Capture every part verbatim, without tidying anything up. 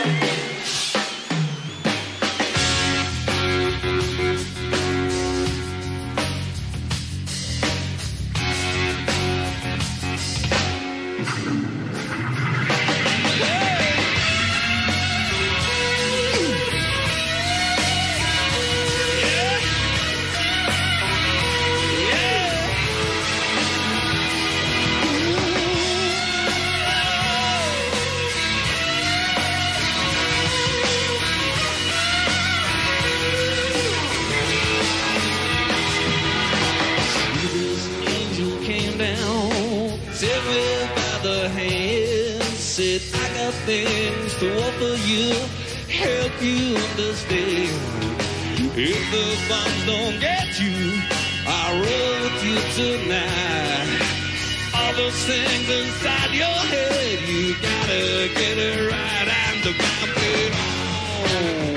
Things to offer you, help you understand. If the bombs don't get you, I'll roll with you tonight. All those things inside your head, you gotta get it right and the bomb it on.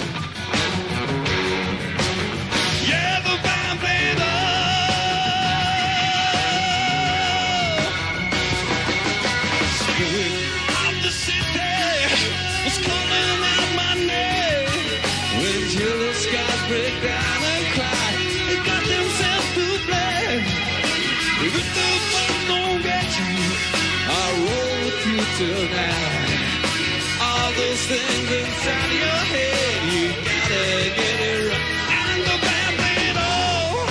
Yeah, the bomb played on. Was calling out my name until the skies break down and cry. They got themselves to blame. If the bombs don't get you, I'll roll with you tonight. All those things inside your head, you gotta get it right. And the band played on.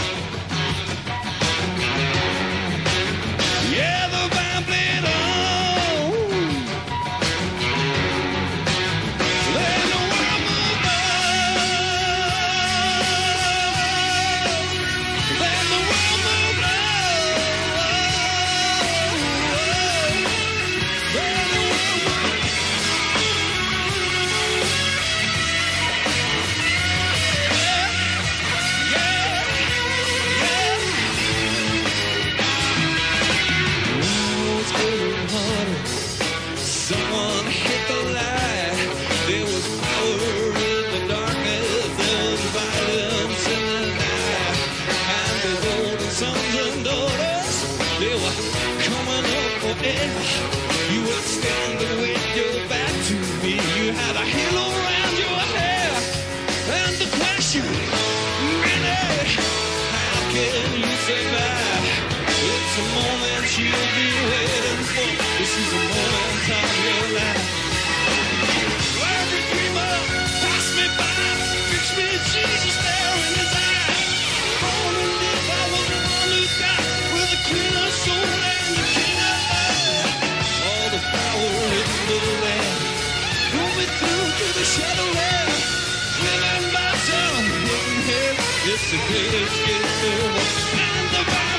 Yeah, the band played on. Someone hit the light. There was power in the darkness. There was violence in the night. And the golden sons and daughters, they were coming up for air. You were standing with your back to me. You had a halo around your hair. And the question, really, how can you survive? It's a moment you'll be waiting for. This is a moment of your life. Every dreamer pass me by, fix me Jesus there in his eyes. Born to live, I was the one who died with the cleaner soul and the king of life. All the power in the land, pull me through to the shadowland. Living by some hidden head, it's the greatest gift of all. And the Bible.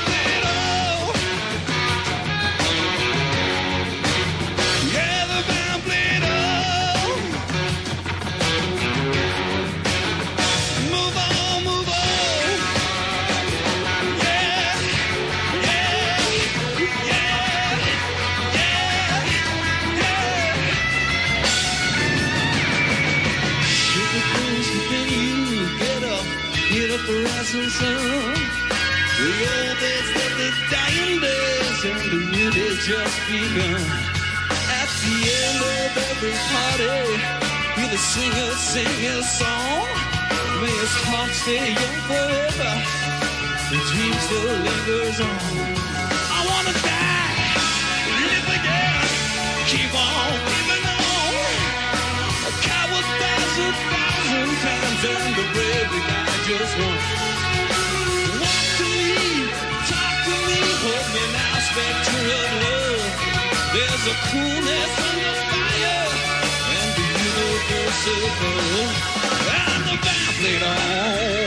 The rising sun, the old days that the dying days, and the new days just begun. At the end of every party, hear the singer sing his song. May his heart stay young forever, the dream still lingers on. I wanna die, live again, keep on living on. A coward dies a thousand times, and the brave they die just once. Walk to me, talk to me, hold me now, spectre of love. There's a coolness under fire, and the universe is full. And the band played on.